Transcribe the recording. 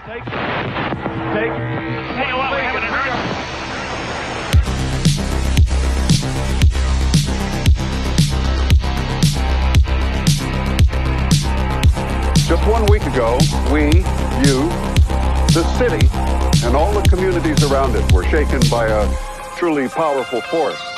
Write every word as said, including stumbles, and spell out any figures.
Take, take, Tell you what, we haven't heard. Just one week ago, we, you, the city, and all the communities around it were shaken by a truly powerful force.